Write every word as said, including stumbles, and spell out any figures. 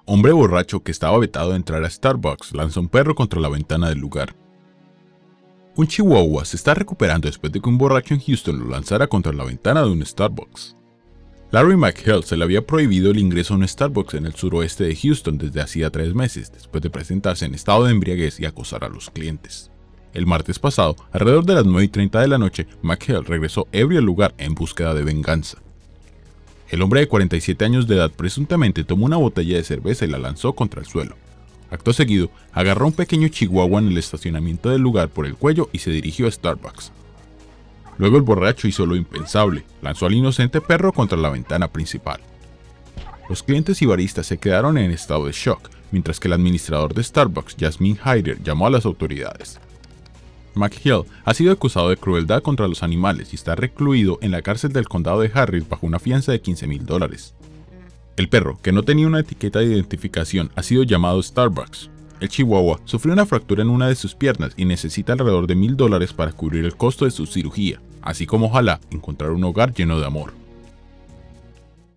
Hombre borracho que estaba vetado de entrar a Starbucks lanza un perro contra la ventana del lugar. Un chihuahua se está recuperando después de que un borracho en Houston lo lanzara contra la ventana de un Starbucks. Larry McHale se le había prohibido el ingreso a un Starbucks en el suroeste de Houston desde hacía tres meses, después de presentarse en estado de embriaguez y acosar a los clientes. El martes pasado, alrededor de las nueve y treinta de la noche, McHale regresó ebrio al lugar en búsqueda de venganza. El hombre de cuarenta y siete años de edad presuntamente tomó una botella de cerveza y la lanzó contra el suelo. Acto seguido, agarró a un pequeño chihuahua en el estacionamiento del lugar por el cuello y se dirigió a Starbucks. Luego el borracho hizo lo impensable, lanzó al inocente perro contra la ventana principal. Los clientes y baristas se quedaron en estado de shock, mientras que el administrador de Starbucks, Jasmine Hyder, llamó a las autoridades. McHale ha sido acusado de crueldad contra los animales y está recluido en la cárcel del condado de Harris bajo una fianza de quince mil dólares. El perro, que no tenía una etiqueta de identificación, ha sido llamado Starbucks. El chihuahua sufrió una fractura en una de sus piernas y necesita alrededor de mil dólares para cubrir el costo de su cirugía, así como ojalá encontrar un hogar lleno de amor.